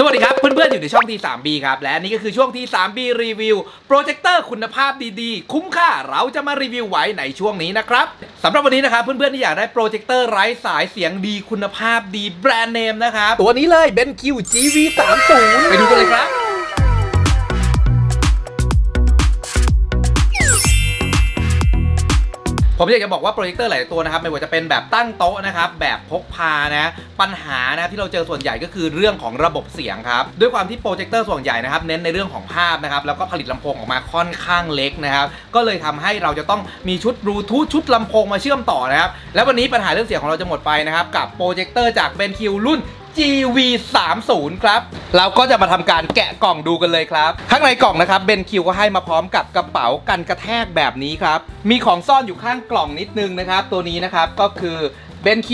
สวัสดีครับเพื่อนๆอยู่ในช่อง T3B ครับและนี่ก็คือช่วง T3B รีวิวโปรเจคเตอร์คุณภาพดีๆคุ้มค่าเราจะมารีวิวไว้ในช่วงนี้นะครับสำหรับวันนี้นะครับเพื่อนๆที่อยากได้โปรเจคเตอร์ไร้สายเสียงดีคุณภาพดีแบรนด์เนมนะครับตัวนี้เลย BenQ GV30 ไปดูกันเลยครับผมอยากจะบอกว่าโปรเจคเตอร์หลายตัวนะครับไม่ว่าจะเป็นแบบตั้งโต๊ะนะครับแบบพกพานะปัญหานะที่เราเจอส่วนใหญ่ก็คือเรื่องของระบบเสียงครับด้วยความที่โปรเจคเตอร์ส่วนใหญ่นะครับเน้นในเรื่องของภาพนะครับแล้วก็ผลิตลำโพงออกมาค่อนข้างเล็กนะครับก็เลยทำให้เราจะต้องมีชุดบลูทูธชุดลำโพงมาเชื่อมต่อนะครับและวันนี้ปัญหาเรื่องเสียงของเราจะหมดไปนะครับกับโปรเจคเตอร์จาก BenQ รุ่นGV30 ครับเราก็จะมาทำการแกะกล่องดูกันเลยครับข้างในกล่องนะครับBenQก็ให้มาพร้อมกับกระเป๋ากันกระแทกแบบนี้ครับมีของซ่อนอยู่ข้างกล่องนิดนึงนะครับตัวนี้นะครับก็คือ BenQ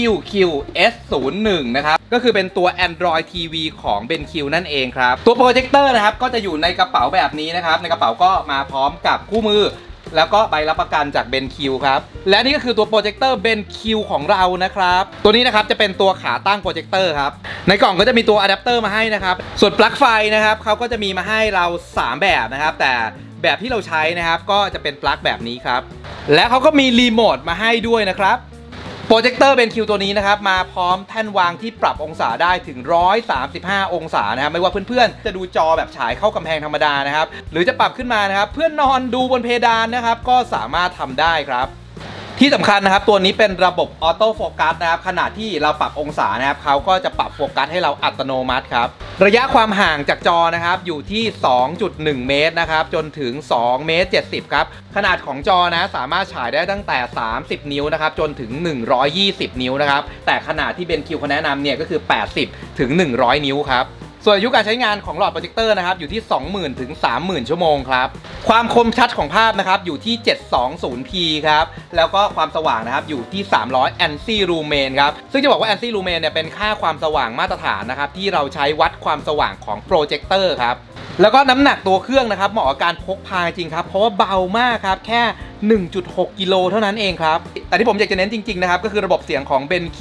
QS01 นะครับก็คือเป็นตัว Android TV ของ BenQ นั่นเองครับตัวโปรเจคเตอร์นะครับก็จะอยู่ในกระเป๋าแบบนี้นะครับในกระเป๋าก็มาพร้อมกับคู่มือแล้วก็ใบรับประกันจาก BenQ ครับและนี่ก็คือตัวโปรเจคเตอร์ BenQ ของเรานะครับตัวนี้นะครับจะเป็นตัวขาตั้งโปรเจคเตอร์ครับในกล่องก็จะมีตัวอะแดปเตอร์มาให้นะครับส่วนปลั๊กไฟนะครับเขาก็จะมีมาให้เรา3แบบนะครับแต่แบบที่เราใช้นะครับก็จะเป็นปลั๊กแบบนี้ครับและเขาก็มีรีโมทมาให้ด้วยนะครับโปรเจคเตอร์BenQตัวนี้นะครับมาพร้อมแท่นวางที่ปรับองศาได้ถึง135องศานะครับไม่ว่าเพื่อนๆจะดูจอแบบฉายเข้ากำแพงธรรมดานะครับหรือจะปรับขึ้นมานะครับเพื่อนนอนดูบนเพดานนะครับก็สามารถทำได้ครับที่สำคัญนะครับตัวนี้เป็นระบบออโต้โฟกัสนะครับขณะที่เราปรับองศานะครับเขาก็จะปรับโฟกัสให้เราอัตโนมัติครับระยะความห่างจากจอนะครับอยู่ที่ 2.1 เมตรนะครับจนถึง2เมตร70ครับขนาดของจอนะสามารถฉายได้ตั้งแต่30นิ้วนะครับจนถึง120นิ้วนะครับแต่ขนาดที่BenQเขาแนะนำเนี่ยก็คือ80ถึง100นิ้วครับส่วนอายุการใช้งานของหลอดโปรเจคเตอร์นะครับอยู่ที่ 20,000 ถึง 30,000 ชั่วโมงครับความคมชัดของภาพนะครับอยู่ที่ 720p ครับแล้วก็ความสว่างนะครับอยู่ที่300 ANSI Lumen ครับซึ่งจะบอกว่า ANSI Lumen เนี่ยเป็นค่าความสว่างมาตรฐานนะครับที่เราใช้วัดความสว่างของโปรเจคเตอร์ครับแล้วก็น้ำหนักตัวเครื่องนะครับเหมาะกับการพกพาจริงครับเพราะว่าเบามากครับแค่ 1.6 กิโลเท่านั้นเองครับแต่ที่ผมอยากจะเน้นจริงๆนะครับก็คือระบบเสียงของ BenQ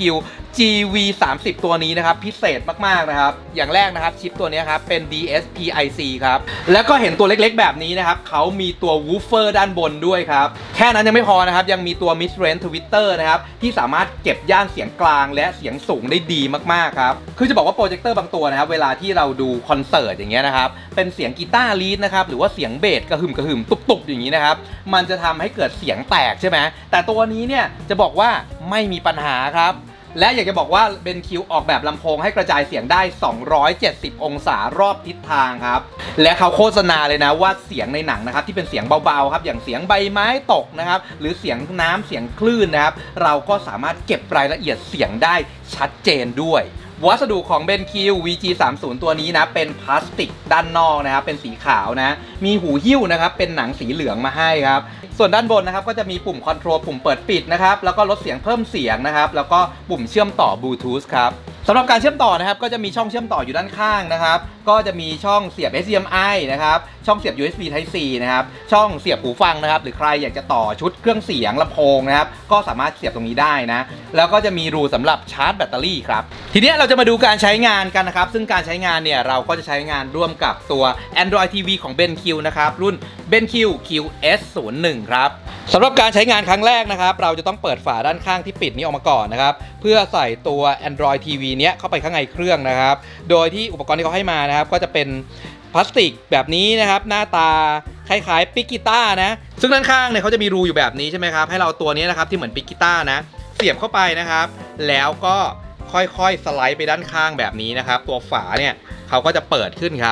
GV30 ตัวนี้นะครับพิเศษมากๆนะครับอย่างแรกนะครับชิปตัวนี้ครับเป็น DSP-IC ครับแล้วก็เห็นตัวเล็กๆแบบนี้นะครับเขามีตัววูฟเฟอร์ด้านบนด้วยครับแค่นั้นยังไม่พอนะครับยังมีตัว Mid Range Tweeter นะครับที่สามารถเก็บย่านเสียงกลางและเสียงสูงได้ดีมากๆครับคือจะบอกว่าโปรเจคเตอร์บางตัวนะครับเวลาที่เราดูคอนเสิร์ตอย่างเงี้ยนะครับเป็นเสียงกีตาร์ลีดนะครับหรือว่าเสียงเบสกระหึ่มตุบๆอย่างนี้นะครับมันจะทำให้เกิดเสียงแตกใช่ไหมแต่ตัวนี้เนี่ยจะบอกว่าไม่มีปัญหาครับและอยากจะบอกว่าBenQออกแบบลำโพงให้กระจายเสียงได้270องศารอบทิศทางครับและเขาโฆษณาเลยนะว่าเสียงในหนังนะครับที่เป็นเสียงเบาๆครับอย่างเสียงใบไม้ตกนะครับหรือเสียงน้ำเสียงคลื่นนะครับเราก็สามารถเก็บรายละเอียดเสียงได้ชัดเจนด้วยวัสดุของ BenQ VG30 ตัวนี้นะเป็นพลาสติกด้านนอกนะครับเป็นสีขาวนะมีหูหิ้วนะครับเป็นหนังสีเหลืองมาให้ครับส่วนด้านบนนะครับก็จะมีปุ่มคอนโทรลปุ่มเปิดปิดนะครับแล้วก็ลดเสียงเพิ่มเสียงนะครับแล้วก็ปุ่มเชื่อมต่อบลูทูธครับสำหรับการเชื่อมต่อนะครับก็จะมีช่องเชื่อมต่ออยู่ด้านข้างนะครับก็จะมีช่องเสียบ HDMI นะครับช่องเสียบ USB Type C นะครับช่องเสียบหูฟังนะครับหรือใครอยากจะต่อชุดเครื่องเสียงลำโพงนะครับก็สามารถเสียบตรงนี้ได้นะแล้วก็จะมีรูสำหรับชาร์จแบตเตอรี่ครับทีนี้เราจะมาดูการใช้งานกันนะครับซึ่งการใช้งานเนี่ยเราก็จะใช้งานร่วมกับตัว Android TV ของBenQนะครับรุ่น BenQ QS01 ครับสำหรับการใช้งานครั้งแรกนะครับเราจะต้องเปิดฝาด้านข้างที่ปิดนี้ออกมาก่อนนะครับเพื่อใส่ตัว Android TV เนี้ยเข้าไปข้างในเครื่องนะครับโดยที่อุปกรณ์ที่เขาให้มานะครับก็จะเป็นพลาสติกแบบนี้นะครับหน้าตาคล้ายๆปิกกีตาร์นะซึ่งด้านข้างเนี่ยเขาจะมีรูอยู่แบบนี้ใช่ไหมครับให้เราตัวนี้นะครับที่เหมือนปิกกีตาร์นะเสียบเข้าไปนะครับแล้วก็ค่อยๆสไลด์ไปด้านข้างแบบนี้นะครับตัวฝาเนี่ยเขาก็จะเปิดขึ้นครับ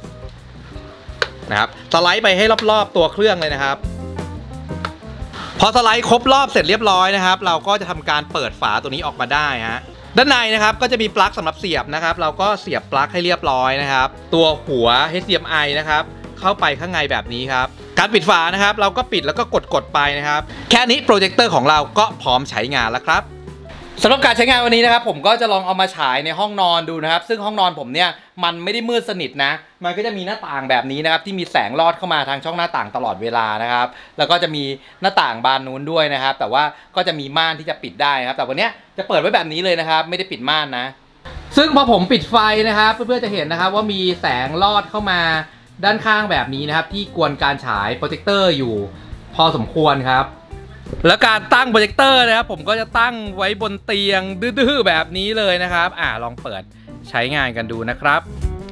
สไลด์ไปให้รอบๆตัวเครื่องเลยนะครับพอสไลด์ครบรอบเสร็จเรียบร้อยนะครับเราก็จะทำการเปิดฝาตัวนี้ออกมาได้ฮะด้านในนะครับก็จะมีปลั๊กสำหรับเสียบนะครับเราก็เสียบปลั๊กให้เรียบร้อยนะครับตัวหัว HDMI นะครับเข้าไปข้างในแบบนี้ครับการปิดฝานะครับเราก็ปิดแล้วก็กดไปนะครับแค่นี้โปรเจคเตอร์ของเราก็พร้อมใช้งานแล้วครับสำหรับการใช้งานวันนี้นะครับผมก็จะลองเอามาฉายในห้องนอนดูนะครับซึ่งห้องนอนผมเนี่ยมันไม่ได้มืดสนิทนะมันก็จะมีหน้าต่างแบบนี้นะครับที่มีแสงลอดเข้ามาทางช่องหน้าต่างตลอดเวลานะครับแล้วก็จะมีหน้าต่างบานนู้นด้วยนะครับแต่ว่าก็จะมีม่านที่จะปิดได้ครับแต่วันนี้จะเปิดไว้แบบนี้เลยนะครับไม่ได้ปิดม่านนะซึ่งพอผมปิดไฟนะครับเพื่อนๆจะเห็นนะครับว่ามีแสงลอดเข้ามาด้านข้างแบบนี้นะครับที่กวนการฉายโปรเจคเตอร์อยู่พอสมควรครับแล้วการตั้งโปรเจคเตอร์นะครับผมก็จะตั้งไว้บนเตียงดื้อๆแบบนี้เลยนะครับลองเปิดใช้งานกันดูนะครับ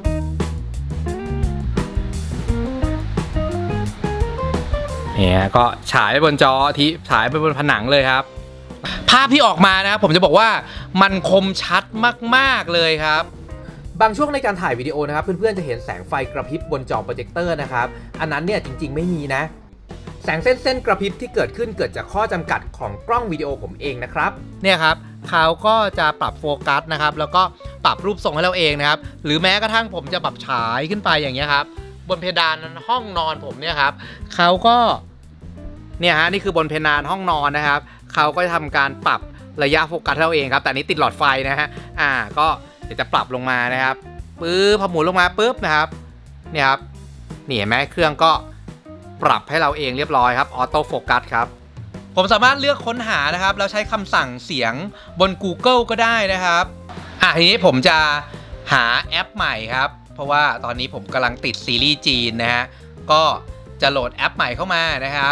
เนี่ยก็ฉายไปบนจอที่ฉายไปบนผนังเลยครับภาพที่ออกมานะครับผมจะบอกว่ามันคมชัดมากๆเลยครับบางช่วงในการถ่ายวิดีโอนะครับเพื่อนๆจะเห็นแสงไฟกระพริบบนจอโปรเจคเตอร์นะครับอันนั้นเนี่ยจริงๆไม่มีนะแสงเส้นกระพริบที่เกิดขึ้นเกิดจากข้อจำกัดของกล้องวิดีโอผมเองนะครับเนี่ยครับเขาก็จะปรับโฟกัสนะครับแล้วก็ปรับรูปทรงให้เราเองนะครับหรือแม้กระทั่งผมจะปรับฉายขึ้นไปอย่างเงี้ยครับบนเพดานห้องนอนผมเนี่ยครับเขาก็เนี่ยฮะนี่คือบนเพดานห้องนอนนะครับเขาก็จะทำการปรับระยะโฟกัสให้เราเองครับแต่นี้ติดหลอดไฟนะฮะก็เดี๋ยวจะปรับลงมานะครับปึ๊บพอหมุนลงมาปึ๊บนะครับเนี่ยครับนี่เห็นไหมเครื่องก็ปรับให้เราเองเรียบร้อยครับออโต้โฟกัสครับผมสามารถเลือกค้นหานะครับแล้วใช้คำสั่งเสียงบน Google ก็ได้นะครับทีนี้ผมจะหาแอปใหม่ครับเพราะว่าตอนนี้ผมกำลังติดซีรีส์จีนนะฮะก็จะโหลดแอปใหม่เข้ามานะครับ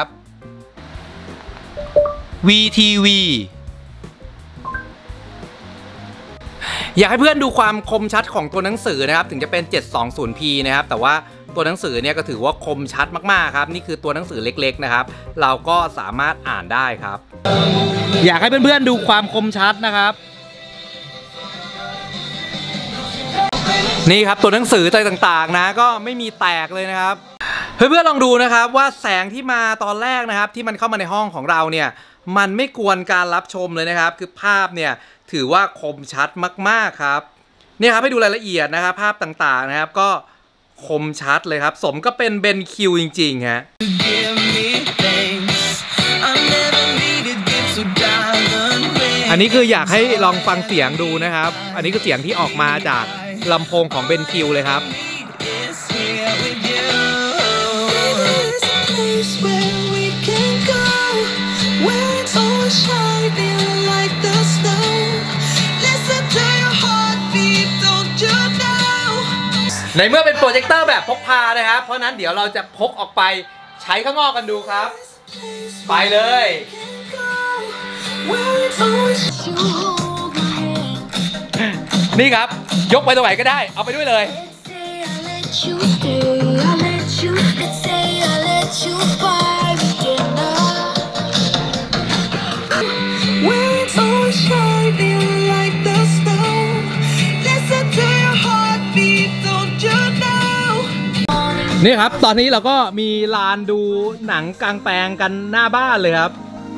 VTV อยากให้เพื่อนดูความคมชัดของตัวหนังสือนะครับถึงจะเป็น 720p นะครับแต่ว่าตัวหนังสือเนี่ยก็ถือว่าคมชัดมากๆครับนี่คือตัวหนังสือเล็กๆนะครับเราก็สามารถอ่านได้ครับอยากให้เพื่อนๆดูความคมชัดนะครับนี่ครับตัวหนังสืออะไรต่างๆนะก็ไม่มีแตกเลยนะครับเพื่อนๆลองดูนะครับว่าแสงที่มาตอนแรกนะครับที่มันเข้ามาในห้องของเราเนี่ยมันไม่กวนการรับชมเลยนะครับคือภาพเนี่ยถือว่าคมชัดมากๆครับเนี่ยครับให้ดูรายละเอียดนะครับภาพต่างๆนะครับก็คมชัดเลยครับสมก็เป็นเบนคิวจริงๆฮะอันนี้คืออยากให้ลองฟังเสียงดูนะครับอันนี้คือเสียงที่ออกมาจากลำโพงของเบนคิวเลยครับในเมื่อเป็นโปรเจคเตอร์แบบพกพานะครับเพราะนั้นเดี๋ยวเราจะพกออกไปใช้ข้างนอกกันดูครับไปเลยนี่ครับยกไปตรงไหนก็ได้เอาไปด้วยเลยนี่ครับตอนนี้เราก็มีลานดูหนังกลางแปลงกันหน้าบ้านเลยครับ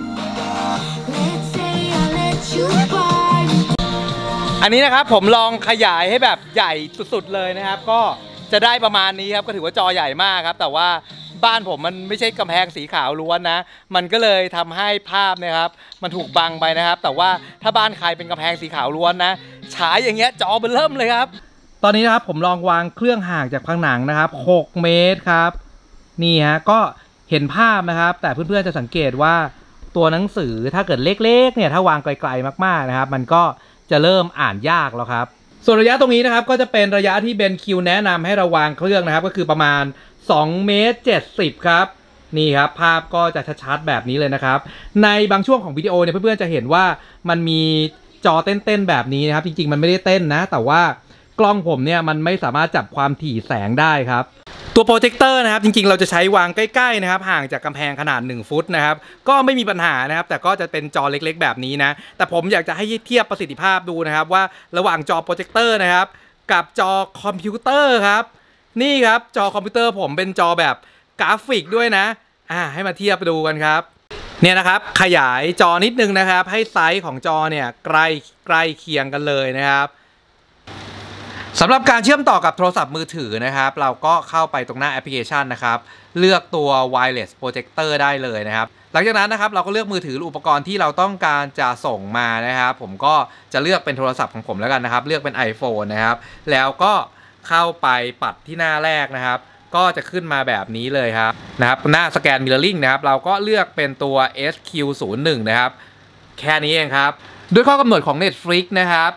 อันนี้นะครับผมลองขยายให้แบบใหญ่สุดๆเลยนะครับก็จะได้ประมาณนี้ครับก็ถือว่าจอใหญ่มากครับแต่ว่าบ้านผมมันไม่ใช่กำแพงสีขาวล้วนนะมันก็เลยทำให้ภาพนะครับมันถูกบังไปนะครับแต่ว่าถ้าบ้านใครเป็นกำแพงสีขาวล้วนนะฉายอย่างเงี้ยจอเบิ่มเลยครับตอนนี้นะครับผมลองวางเครื่องห่างจากผนังนะครับ6 เมตรครับนี่ฮะก็เห็นภาพนะครับแต่เพื่อนๆจะสังเกตว่าตัวหนังสือถ้าเกิดเล็กๆเนี่ยถ้าวางไกลๆมากๆนะครับมันก็จะเริ่มอ่านยากแล้วครับส่วนระยะตรงนี้นะครับก็จะเป็นระยะที่เบนคิวแนะนำให้เราวางเครื่องนะครับก็คือประมาณ2 เมตร 70ครับนี่ครับภาพก็จะชัดๆแบบนี้เลยนะครับในบางช่วงของวิดีโอเนี่ยเพื่อนๆจะเห็นว่ามันมีจอเต้นๆแบบนี้นะครับจริงๆมันไม่ได้เต้นนะแต่ว่ากล้องผมเนี่ยมันไม่สามารถจับความถี่แสงได้ครับตัวโปรเจคเตอร์นะครับจริงๆเราจะใช้วางใกล้ๆนะครับห่างจากกำแพงขนาด1 ฟุตนะครับก็ไม่มีปัญหานะครับแต่ก็จะเป็นจอเล็กๆแบบนี้นะแต่ผมอยากจะให้เทียบประสิทธิภาพดูนะครับว่าระหว่างจอโปรเจคเตอร์นะครับกับจอคอมพิวเตอร์ครับนี่ครับจอคอมพิวเตอร์ผมเป็นจอแบบกราฟิกด้วยนะให้มาเทียบดูกันครับเนี่ยนะครับขยายจอนิดนึงนะครับให้ไซส์ของจอเนี่ยใกล้เคียงกันเลยนะครับสำหรับการเชื่อมต่อกับโทรศัพท์มือถือนะครับเราก็เข้าไปตรงหน้าแอปพลิเคชันนะครับเลือกตัว Wireless Projector ได้เลยนะครับหลังจากนั้นนะครับเราก็เลือกมือถือหรืออุปกรณ์ที่เราต้องการจะส่งมานะครับผมก็จะเลือกเป็นโทรศัพท์ของผมแล้วกันนะครับเลือกเป็น iPhone นะครับแล้วก็เข้าไปปัดที่หน้าแรกนะครับก็จะขึ้นมาแบบนี้เลยครับหน้าสแกน Mirroring นะครับเราก็เลือกเป็นตัว SQ01 นะครับแค่นี้เองครับด้วยข้อกำหนดของ Netflix นะครับ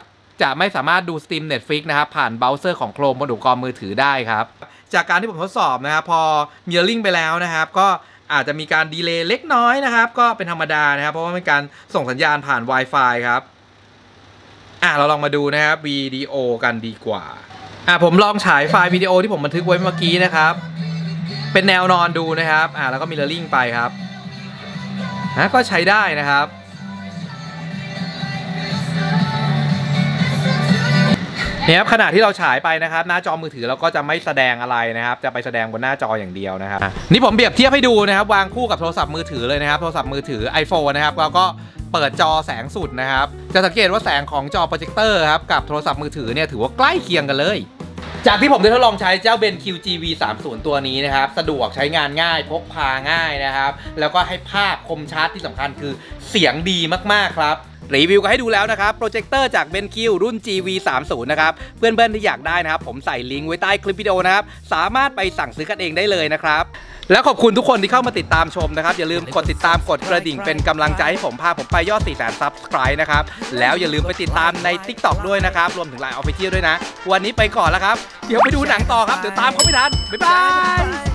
จะไม่สามารถดู Steam Netflix นะครับผ่านเบราว์เซอร์ของ Chrome บนอุปกรณ์มือถือได้ครับจากการที่ผมทดสอบนะครับพอ Mirroring ไปแล้วนะครับก็อาจจะมีการดีเลย์เล็กน้อยนะครับก็เป็นธรรมดานะครับเพราะว่าเป็นการส่งสัญญาณผ่าน Wi-Fi ครับเราลองมาดูนะครับวิดีโอกันดีกว่าผมลองฉายไฟล์วิดีโอที่ผมบันทึกไว้เมื่อกี้นะครับเป็นแนวนอนดูนะครับแล้วก็ Mirroring ไปครับก็ใช้ได้นะครับเนี่ยครับขณะที่เราฉายไปนะครับหน้าจอมือถือเราก็จะไม่แสดงอะไรนะครับจะไปแสดงบนหน้าจออย่างเดียวนะครับนี่ผมเปรียบเทียบให้ดูนะครับวางคู่กับโทรศัพท์มือถือเลยนะครับโทรศัพท์มือถือ iPhone นะครับเราก็เปิดจอแสงสุดนะครับจะสังเกตว่าแสงของจอโปรเจคเตอร์ครับกับโทรศัพท์มือถือเนี่ยถือว่าใกล้เคียงกันเลยจากที่ผมได้ทดลองใช้เจ้า BenQ GV30 ตัวนี้นะครับสะดวกใช้งานง่ายพกพาง่ายนะครับแล้วก็ให้ภาพคมชัดที่สำคัญคือเสียงดีมากๆครับรีวิวก็ให้ดูแล้วนะครับโปรเจคเตอร์จาก BenQ รุ่น GV30 นะครับเพื่อนๆที่อยากได้นะครับผมใส่ลิงก์ไว้ใต้คลิปวิดีโอนะครับสามารถไปสั่งซื้อกันเองได้เลยนะครับแล้วขอบคุณทุกคนที่เข้ามาติดตามชมนะครับอย่าลืมกดติดตามกดกระดิ่งเป็นกำลังใจให้ผมพาผมไปยอด 400,000 Subscribe นะครับแล้วอย่าลืมไปติดตามใน TikTok ด้วยนะครับรวมถึง LINE Official ด้วยนะวันนี้ไปก่อนแล้วครับเดี๋ยวไปดูหนังต่อครับเดี๋ยวตามเขาไม่ทันบ๊ายบาย